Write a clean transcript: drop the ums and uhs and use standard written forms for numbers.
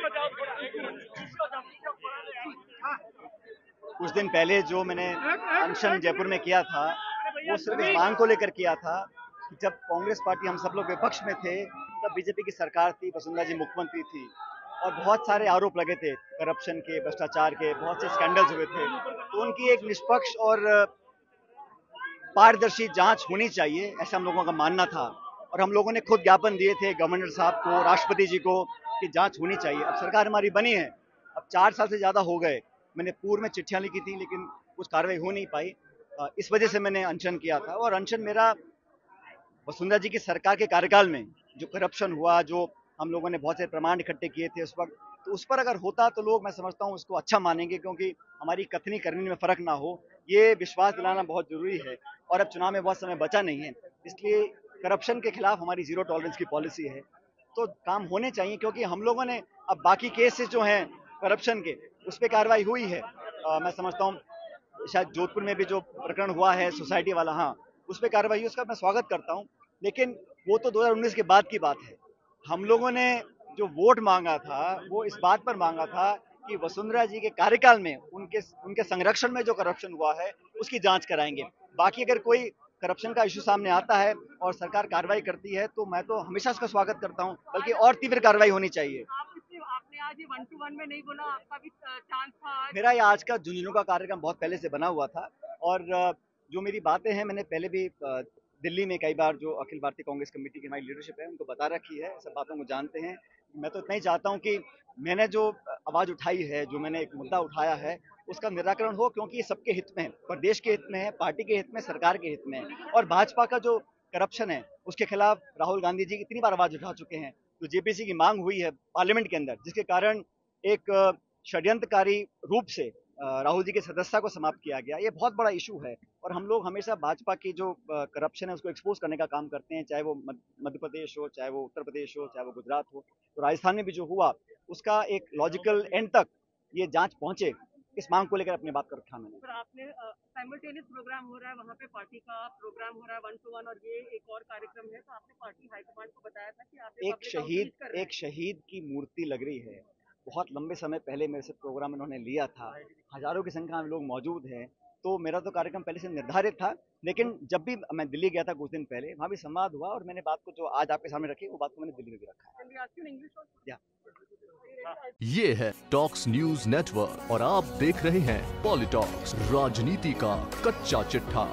कुछ दिन पहले जो मैंने अनशन जयपुर में किया था, वो सिर्फ इस मांग को लेकर किया था कि जब कांग्रेस पार्टी हम सब लोग विपक्ष में थे, तब बीजेपी की सरकार थी, वसुंधरा जी मुख्यमंत्री थी और बहुत सारे आरोप लगे थे करप्शन के, भ्रष्टाचार के, बहुत से स्कैंडल्स हुए थे। तो उनकी एक निष्पक्ष और पारदर्शी जांच होनी चाहिए, ऐसा हम लोगों का मानना था और हम लोगों ने खुद ज्ञापन दिए थे गवर्नर साहब को, राष्ट्रपति जी को कि जांच होनी चाहिए। अब सरकार हमारी बनी है, अब 4 साल से ज़्यादा हो गए। मैंने पूर्व में चिट्ठियां लिखी थी लेकिन कुछ कार्रवाई हो नहीं पाई। इस वजह से मैंने अनशन किया था और अनशन मेरा वसुंधरा जी की सरकार के कार्यकाल में जो करप्शन हुआ, जो हम लोगों ने बहुत से प्रमाण इकट्ठे किए थे उस वक्त, तो उस पर अगर होता तो लोग, मैं समझता हूँ, उसको अच्छा मानेंगे क्योंकि हमारी कथनी करनी में फर्क ना हो, ये विश्वास दिलाना बहुत जरूरी है। और अब चुनाव में बहुत समय बचा नहीं है, इसलिए करप्शन के खिलाफ हमारी जीरो टॉलरेंस की पॉलिसी है। तो काम होने चाहिए क्योंकि हम लोगों ने अब बाकी केसेस जो हैं करप्शन के, उस पर कार्रवाई हुई है। मैं समझता हूँ शायद जोधपुर में भी जो प्रकरण हुआ है सोसाइटी वाला, हाँ, उस पर कार्रवाई हुई, उसका मैं स्वागत करता हूँ। लेकिन वो तो 2019 के बाद की बात है। हम लोगों ने जो वोट मांगा था वो इस बात पर मांगा था कि वसुंधरा जी के कार्यकाल में उनके संरक्षण में जो करप्शन हुआ है उसकी जांच कराएंगे। बाकी अगर कोई करप्शन का इशू सामने आता है और सरकार कार्रवाई करती है तो मैं तो हमेशा इसका स्वागत करता हूं, बल्कि और तीव्र कार्रवाई होनी चाहिए। आपने आज ये 1 to 1 में नहीं बोला, आपका भी चांस था आज। मेरा ये आज का झुंझुनू का कार्यक्रम बहुत पहले से बना हुआ था और जो मेरी बातें हैं मैंने पहले भी दिल्ली में कई बार जो अखिल भारतीय कांग्रेस कमेटी की हमारी लीडरशिप है उनको बता रखी है, सब बातों को जानते हैं। मैं तो इतना ही चाहता हूं कि मैंने जो आवाज उठाई है, जो मैंने एक मुद्दा उठाया है, उसका निराकरण हो क्योंकि ये सबके हित में है, प्रदेश के हित में है, पार्टी के हित में, सरकार के हित में है। और भाजपा का जो करप्शन है उसके खिलाफ राहुल गांधी जी इतनी बार आवाज उठा चुके हैं, तो जेपीसी की मांग हुई है पार्लियामेंट के अंदर, जिसके कारण एक षड्यंत्रकारी रूप से राहुल जी की सदस्यता को समाप्त किया गया। ये बहुत बड़ा इशू है और हम लोग हमेशा भाजपा की जो करप्शन है उसको एक्सपोज करने का काम करते हैं, चाहे वो मध्य प्रदेश हो, चाहे वो उत्तर प्रदेश हो, चाहे वो गुजरात हो। तो राजस्थान में भी जो हुआ उसका एक लॉजिकल एंड तक ये जांच पहुंचे, इस मांग को लेकर अपनी बात कर रखा मैंने। सर, आपने साइमल्टेनियस प्रोग्राम हो रहा है, वहाँ पे पार्टी का प्रोग्राम हो रहा है 1 to 1 और ये एक और कार्यक्रम है, तो आपने पार्टी हाईकमांड को बताया था कि आप एक शहीद की मूर्ति लग रही है, बहुत लंबे समय पहले मेरे से प्रोग्राम इन्होंने लिया था, हजारों की संख्या में लोग मौजूद हैं, तो मेरा तो कार्यक्रम पहले से निर्धारित था। लेकिन जब भी मैं दिल्ली गया था कुछ दिन पहले, वहाँ भी संवाद हुआ और मैंने बात को जो आज आपके सामने रखी वो बात को मैंने दिल्ली में भी रखा है। ये है टॉक्स न्यूज नेटवर्क और आप देख रहे हैं पॉलिटॉक्स, राजनीति का कच्चा चिट्ठा।